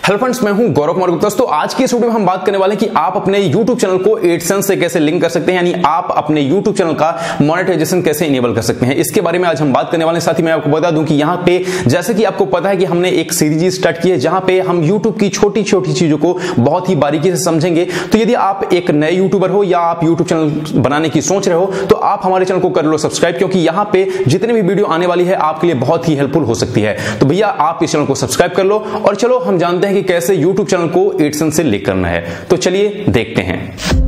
Hello friends, मैं हूं गौरव कुमार गुप्ता। तो आज की इस वीडियो में हम बात करने वाले हैं कि आप अपने YouTube चैनल को एडसेंस से कैसे लिंक कर सकते हैं, यानी आप अपने YouTube चैनल का मोनेटाइजेशन कैसे इनेबल कर सकते हैं। इसके बारे में आज हम बात करने वाले हैं। साथ ही मैं आपको बता दूं कि यहाँ पे जैसे कि आपको पता है कि हमने एक सीरीज स्टार्ट की है जहां पे हम YouTube की छोटी छोटी चीजों को बहुत ही बारीकी से समझेंगे। तो यदि आप एक नए यूट्यूबर हो या आप YouTube चैनल बनाने की सोच रहे हो तो आप हमारे चैनल को कर लो सब्सक्राइब, क्योंकि यहाँ पे जितने भी वीडियो आने वाली है आपके लिए बहुत ही हेल्पफुल हो सकती है। तो भैया आप इस चैनल को सब्सक्राइब कर लो और चलो हम जानते हैं कि कैसे YouTube चैनल को एडसेंस से लिंक करना है। तो चलिए देखते हैं।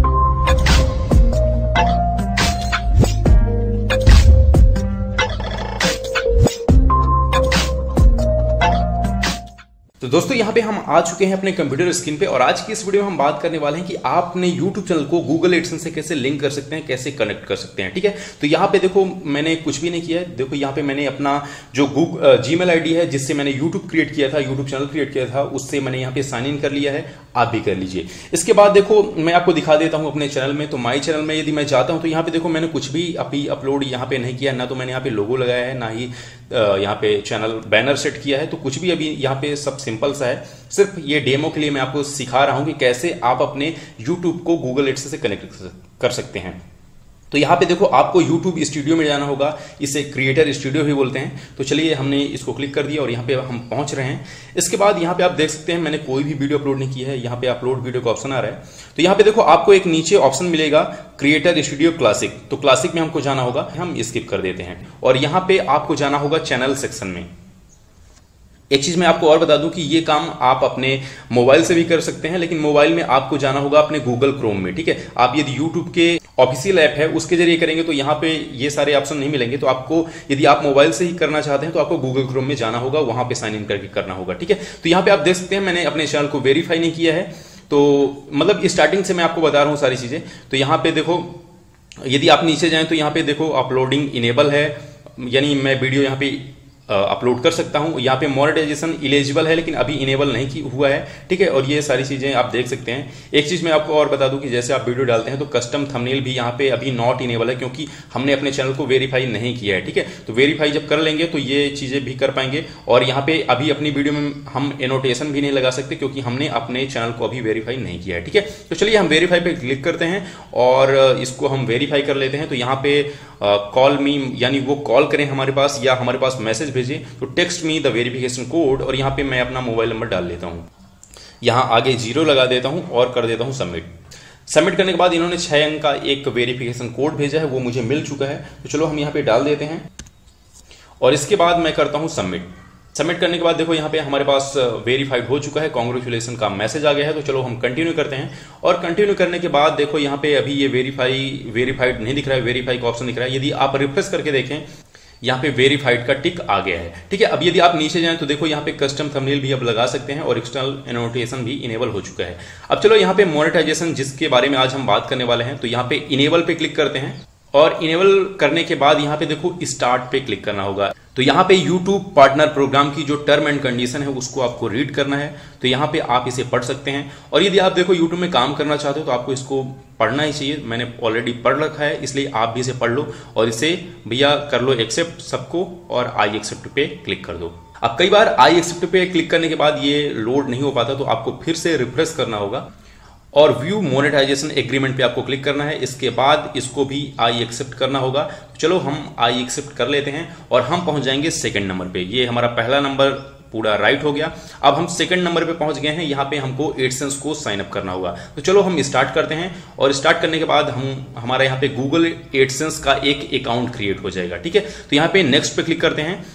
तो दोस्तों यहाँ पे हम आ चुके हैं अपने कंप्यूटर स्क्रीन पे और आज की इस वीडियो में हम बात करने वाले हैं कि आप अपने YouTube चैनल को Google एडसेंस से कैसे लिंक कर सकते हैं, कैसे कनेक्ट कर सकते हैं। ठीक है, तो यहाँ पे देखो मैंने कुछ भी नहीं किया है। देखो यहाँ पे मैंने अपना जो Gmail आईडी है जिससे मैंने YouTube क्रिएट किया था, YouTube चैनल क्रिएट किया था, उससे मैंने यहाँ पे साइन इन कर लिया है। आप भी कर लीजिए। इसके बाद देखो मैं आपको दिखा देता हूँ अपने चैनल में। तो माई चैनल में यदि मैं जाता हूँ तो यहाँ पे देखो मैंने कुछ भी अभी अपलोड यहाँ पे नहीं किया, ना तो मैंने यहाँ पे लोगो लगाया है, ना ही यहाँ पे चैनल बैनर सेट किया है। तो कुछ भी अभी यहाँ पे सब सिंपल सा है। सिर्फ ये डेमो के लिए मैं आपको सिखा रहा हूं कि कैसे आप अपने YouTube को Google एडसेंस से कनेक्ट कर सकते हैं। तो यहाँ पे देखो आपको YouTube स्टूडियो में जाना होगा, इसे क्रिएटर स्टूडियो भी बोलते हैं। तो चलिए हमने इसको क्लिक कर दिया और यहाँ पे हम पहुंच रहे हैं। इसके बाद यहाँ पे आप देख सकते हैं मैंने कोई भी वीडियो अपलोड नहीं की है। यहाँ पे अपलोड वीडियो का ऑप्शन आ रहा है। तो यहाँ पे देखो आपको एक नीचे ऑप्शन मिलेगा क्रिएटर स्टूडियो क्लासिक। तो क्लासिक में हमको जाना होगा, हम स्किप कर देते हैं और यहाँ पे आपको जाना होगा चैनल सेक्शन में। एक चीज मैं आपको और बता दूं कि ये काम आप अपने मोबाइल से भी कर सकते हैं, लेकिन मोबाइल में आपको जाना होगा अपने गूगल क्रोम में। ठीक है, आप यदि YouTube के ऑफिशियल ऐप है उसके जरिए करेंगे तो यहाँ पे ये सारे ऑप्शन नहीं मिलेंगे। तो आपको यदि आप मोबाइल से ही करना चाहते हैं तो आपको गूगल क्रोम में जाना होगा, वहां पे साइन इन करके करना होगा। ठीक है, तो यहाँ पे आप देख सकते हैं मैंने अपने चैनल को वेरीफाई नहीं किया है। तो मतलब स्टार्टिंग से मैं आपको बता रहा हूँ सारी चीजें। तो यहाँ पे देखो यदि आप नीचे जाएं तो यहाँ पे देखो अपलोडिंग इनेबल है, यानी मैं वीडियो यहाँ पे अपलोड कर सकता हूं। यहाँ पे मोनेटाइजेशन इलिजिबल है लेकिन अभी इनेबल नहीं हुआ है। ठीक है, और ये सारी चीजें आप देख सकते हैं। एक चीज मैं आपको और बता दूं कि जैसे आप वीडियो डालते हैं तो कस्टम थंबनेल भी यहाँ पे अभी नॉट इनेबल है, क्योंकि हमने अपने चैनल को वेरीफाई नहीं किया है। ठीक है, तो वेरीफाई जब कर लेंगे तो ये चीजें भी कर पाएंगे। और यहाँ पे अभी अपनी वीडियो में हम एनोटेशन भी नहीं लगा सकते, क्योंकि हमने अपने चैनल को अभी वेरीफाई नहीं किया है। ठीक है, तो चलिए हम वेरीफाई पे क्लिक करते हैं और इसको हम वेरीफाई कर लेते हैं। तो यहाँ पे कॉल मी, यानी वो कॉल करें हमारे पास या हमारे पास मैसेज भेजें, तो text me the verification code. और यहाँ पे मैं अपना मोबाइल नंबर डाल लेता हूँ, यहाँ आगे 0 लगा देता हूँ और कर देता हूँ सबमिट। सबमिट करने के बाद इन्होंने 6 अंक का एक वेरिफिकेशन कोड भेजा है, वो मुझे मिल चुका है। तो चलो हम यहाँ पे डाल देते हैं और इसके बाद मैं करता हूँ सबमिट। सबमिट करने के बाद देखो यहाँ पे हमारे पास वेरीफाइड हो चुका है, कांग्रेचुलेसन का मैसेज आ गया है। तो चलो हम कंटिन्यू करते हैं और कंटिन्यू करने के बाद देखो यहाँ पे अभी ये वेरीफाइड नहीं दिख रहा है, वेरीफाई का ऑप्शन दिख रहा है। यदि आप रिफ्रेश करके देखें यहाँ पे वेरीफाइड का टिक आ गया है। ठीक है, अब यदि आप नीचे जाएं तो देखो यहाँ पे कस्टम थंबनेल भी आप लगा सकते हैं और एक्सटर्नल एनोटेशन भी इनेबल हो चुका है। अब चलो यहाँ पे मोनेटाइजेशन जिसके बारे में आज हम बात करने वाले हैं, तो यहाँ पे इनेबल पे क्लिक करते हैं और इनेबल करने के बाद यहाँ पे देखो स्टार्ट पे क्लिक करना होगा। तो यहाँ पे YouTube पार्टनर प्रोग्राम की जो टर्म एंड कंडीशन है उसको आपको रीड करना है। तो यहाँ पे आप इसे पढ़ सकते हैं और यदि आप देखो YouTube में काम करना चाहते हो तो आपको इसको पढ़ना ही चाहिए। मैंने ऑलरेडी पढ़ रखा है, इसलिए आप भी इसे पढ़ लो और इसे भैया कर लो एक्सेप्ट सबको और आई एक्सेप्ट पे क्लिक कर दो। अब कई बार आई एक्सेप्ट पे क्लिक करने के बाद ये लोड नहीं हो पाता, तो आपको फिर से रिफ्रेश करना होगा और व्यू मोनेटाइजेशन एग्रीमेंट पे आपको क्लिक करना है। इसके बाद इसको भी आई एक्सेप्ट करना होगा। तो चलो हम आई एक्सेप्ट कर लेते हैं और हम पहुंच जाएंगे सेकंड नंबर पे। ये हमारा पहला नंबर पूरा राइट हो गया। अब हम सेकंड नंबर पे पहुंच गए हैं। यहाँ पे हमको एडसेंस को साइन अप करना होगा। तो चलो हम स्टार्ट करते हैं और स्टार्ट करने के बाद हमारा यहाँ पे गूगल एडसेंस का एक अकाउंट क्रिएट हो जाएगा। ठीक है, तो यहाँ पे नेक्स्ट पे क्लिक करते हैं,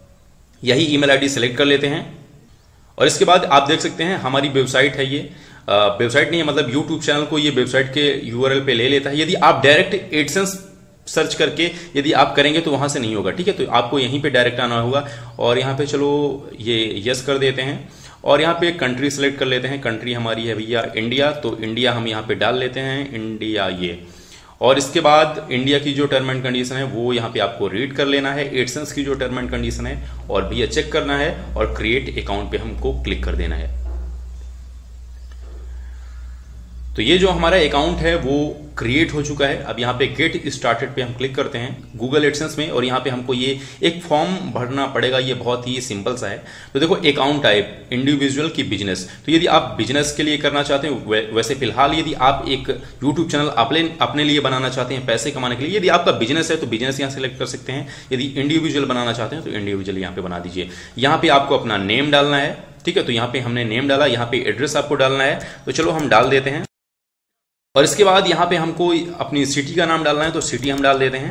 यही ईमेल आईडी सेलेक्ट कर लेते हैं और इसके बाद आप देख सकते हैं हमारी वेबसाइट है। ये वेबसाइट नहीं है, मतलब YouTube चैनल को ये वेबसाइट के URL पे ले लेता है। यदि आप डायरेक्ट एडसेंस सर्च करके यदि आप करेंगे तो वहां से नहीं होगा। ठीक है, तो आपको यहीं पे डायरेक्ट आना होगा और यहाँ पे चलो ये यस कर देते हैं और यहाँ पे कंट्री सेलेक्ट कर लेते हैं। कंट्री हमारी है भैया इंडिया, तो इंडिया हम यहाँ पे डाल लेते हैं, इंडिया ये। और इसके बाद इंडिया की जो टर्म एंड कंडीशन है वो यहाँ पे आपको रीड कर लेना है। एडसेंस की जो टर्म एंड कंडीशन है और भैया चेक करना है और क्रिएट अकाउंट पे हमको क्लिक कर देना है। तो ये जो हमारा अकाउंट है वो क्रिएट हो चुका है। अब यहाँ पे गेट स्टार्टेड पे हम क्लिक करते हैं गूगल एडसेंस में, और यहाँ पे हमको ये एक फॉर्म भरना पड़ेगा। ये बहुत ही सिंपल सा है। तो देखो अकाउंट टाइप इंडिविजुअल की बिजनेस, तो यदि आप बिजनेस के लिए करना चाहते हैं, वैसे फिलहाल यदि आप एक यूट्यूब चैनल अपने लिए बनाना चाहते हैं पैसे कमाने के लिए, यदि आपका बिजनेस है तो बिजनेस यहाँ सेलेक्ट कर सकते हैं। यदि इंडिविजुअल बनाना चाहते हैं तो इंडिविजुअल यहाँ पे बना दीजिए। यहाँ पे आपको अपना नेम डालना है, ठीक है। तो यहाँ पे हमने नेम डाला, यहाँ पे एड्रेस आपको डालना है, तो चलो हम डाल देते हैं। और इसके बाद यहाँ पे हमको अपनी सिटी का नाम डालना है, तो सिटी हम डाल देते हैं।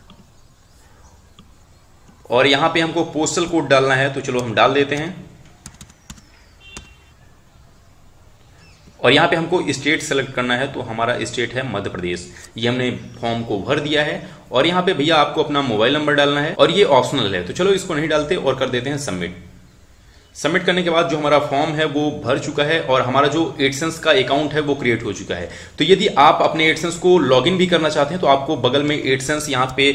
और यहाँ पे हमको पोस्टल कोड डालना है, तो चलो हम डाल देते हैं। और यहाँ पे हमको स्टेट सेलेक्ट करना है, तो हमारा स्टेट है मध्य प्रदेश। ये हमने फॉर्म को भर दिया है। और यहाँ पे भैया आपको अपना मोबाइल नंबर डालना है, और ये ऑप्शनल है, तो चलो इसको नहीं डालते और कर देते हैं सबमिट। सबमिट करने के बाद जो हमारा फॉर्म है वो भर चुका है, और हमारा जो एडसेंस का अकाउंट है वो क्रिएट हो चुका है। तो यदि आप अपने एडसेंस को लॉगिन भी करना चाहते हैं तो आपको बगल में एडसेंस यहाँ पे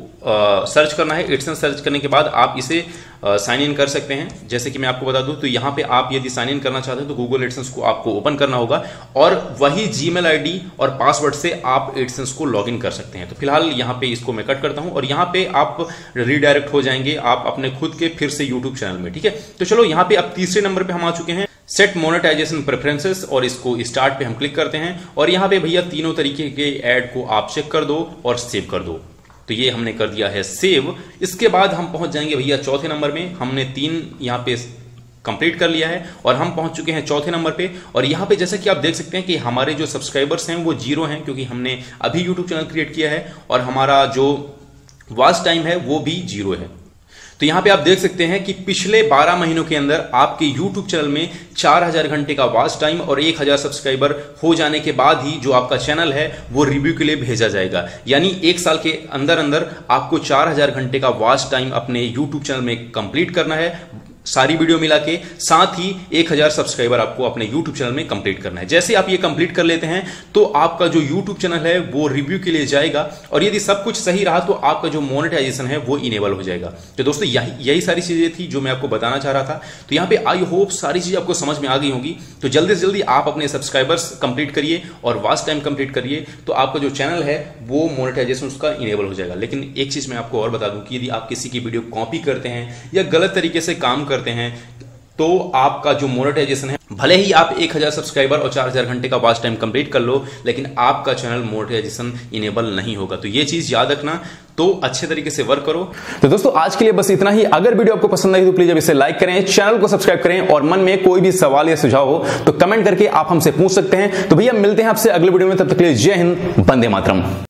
सर्च करना है। एडसेंस सर्च करने के बाद आप इसे साइन इन कर सकते हैं। जैसे कि मैं आपको बता दूं, तो यहाँ पे आप यदि साइन इन करना चाहते हैं तो गूगल एडसेंस को आपको ओपन करना होगा, और वही जीमेल आईडी और पासवर्ड से आप एडसेंस को लॉगिन कर सकते हैं। तो फिलहाल यहाँ पे इसको मैं कट करता हूं, और यहाँ पे आप रीडायरेक्ट हो जाएंगे आप अपने खुद के फिर से यूट्यूब चैनल में, ठीक है। तो चलो यहाँ पे अब तीसरे नंबर पे हम आ चुके हैं, सेट मोनेटाइजेशन प्रेफरेंसेस, और इसको स्टार्ट पे हम क्लिक करते हैं। और यहाँ पे भैया तीनों तरीके के ऐड को आप चेक कर दो और सेव कर दो। तो ये हमने कर दिया है सेव। इसके बाद हम पहुंच जाएंगे भैया चौथे नंबर में। हमने 3 यहाँ पे कंप्लीट कर लिया है, और हम पहुंच चुके हैं चौथे नंबर पे। और यहाँ पे जैसे कि आप देख सकते हैं कि हमारे जो सब्सक्राइबर्स हैं वो 0 हैं, क्योंकि हमने अभी यूट्यूब चैनल क्रिएट किया है, और हमारा जो वॉच टाइम है वो भी 0 है। तो यहां पे आप देख सकते हैं कि पिछले 12 महीनों के अंदर आपके YouTube चैनल में 4000 घंटे का वॉच टाइम और 1000 सब्सक्राइबर हो जाने के बाद ही जो आपका चैनल है वो रिव्यू के लिए भेजा जाएगा। यानी 1 साल के अंदर अंदर आपको 4000 घंटे का वॉच टाइम अपने YouTube चैनल में कंप्लीट करना है, सारी वीडियो मिला के। साथ ही 1000 सब्सक्राइबर आपको अपने YouTube चैनल में कंप्लीट करना है। जैसे आप ये कंप्लीट कर लेते हैं तो आपका जो YouTube चैनल है वो रिव्यू के लिए जाएगा, और यदि सब कुछ सही रहा तो आपका जो मोनेटाइजेशन है वो इनेबल हो जाएगा। तो दोस्तों यही सारी चीजें थी जो मैं आपको बताना चाह रहा था। तो यहाँ पे आई होप सारी चीजें आपको समझ में आ गई होंगी। तो जल्दी से जल्दी आप अपने सब्सक्राइबर्स कंप्लीट करिए और वॉच टाइम कंप्लीट करिए, तो आपका जो चैनल है वो मोनेटाइजेशन उसका इनेबल हो जाएगा। लेकिन एक चीज मैं आपको और बता दूं कि यदि आप किसी की वीडियो कॉपी करते हैं या गलत तरीके से काम करते हैं तो आपका जो मोनेटाइजेशन है, भले ही आप 1000 सब्सक्राइबर और 4000 घंटे का वॉच टाइम कंप्लीट कर लो, लेकिन आपका चैनल मोनेटाइजेशन इनेबल नहीं होगा। तो ये चीज याद रखना, तो अच्छे तरीके से वर्क करो। तो दोस्तों आज के लिए बस इतना ही। अगर वीडियो आपको पसंद आई तो प्लीज अब इसे लाइक करें, चैनल को सब्सक्राइब करें, और मन में कोई भी सवाल या सुझाव हो तो कमेंट करके आप हमसे पूछ सकते हैं। तो भैया मिलते हैं आपसे अगले वीडियो में, तब तक के लिए जय हिंद, वंदे मातरम।